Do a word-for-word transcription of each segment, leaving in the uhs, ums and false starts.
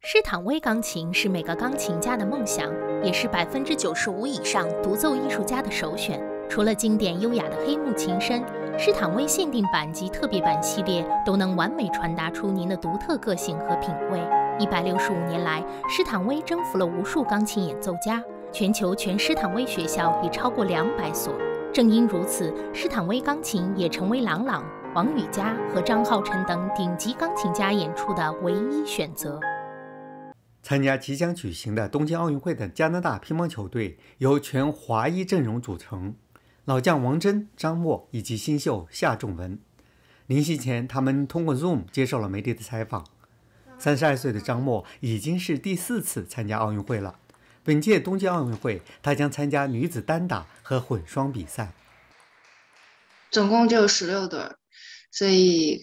施坦威钢琴是每个钢琴家的梦想，也是百分之九十五以上独奏艺术家的首选。除了经典优雅的黑木琴声，施坦威限定版及特别版系列都能完美传达出您的独特个性和品味。一百六十五年来，施坦威征服了无数钢琴演奏家，全球全施坦威学校已超过两百所。正因如此，施坦威钢琴也成为郎朗、王羽佳和张浩辰等顶级钢琴家演出的唯一选择。 参加即将举行的东京奥运会的加拿大乒乓球队由全华裔阵容组成，老将王真、张默以及新秀夏仲文。临行前，他们通过 Zoom 接受了媒体的采访。三十二岁的张默已经是第四次参加奥运会了。本届东京奥运会，他将参加女子单打和混双比赛。 总共就十六对，所以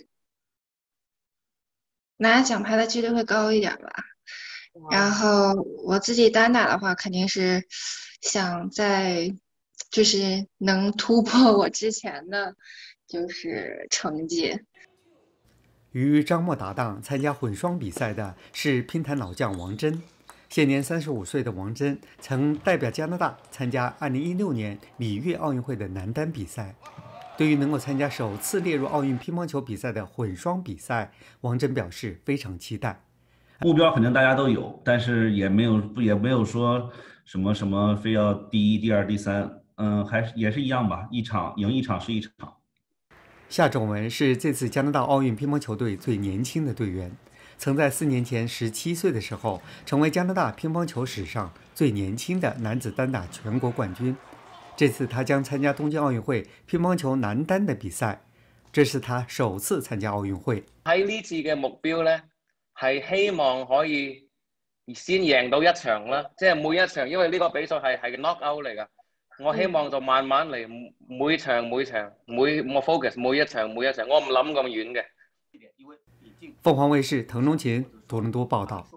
拿奖牌的几率会高一点吧。然后我自己单打的话，肯定是想在就是能突破我之前的就是成绩。 与张默搭档参加混双比赛的是乒坛老将王真。现年三十五岁的王真曾代表加拿大参加二零一六年里约奥运会的男单比赛。对于能够参加首次列入奥运乒乓球比赛的混双比赛，王真表示非常期待。 目标肯定大家都有，但是也没有也没有说什么什么非要第一、第二、第三，嗯，还是也是一样吧，一场赢一场是一场。 夏仲文是这次加拿大奥运乒乓球队最年轻的队员，曾在四年前十七岁的时候成为加拿大乒乓球史上最年轻的男子单打全国冠军。这次他将参加东京奥运会乒乓球男单的比赛，这是他首次参加奥运会。 喺呢次嘅目標呢，係希望可以先贏到一場啦，即係每一場，因為呢個比賽係係 knock out 嚟㗎。我希望就慢慢嚟，每場每場每我 focus 每一場每一場，我唔諗咁遠嘅。 凤凰卫視滕中勤多倫多報道。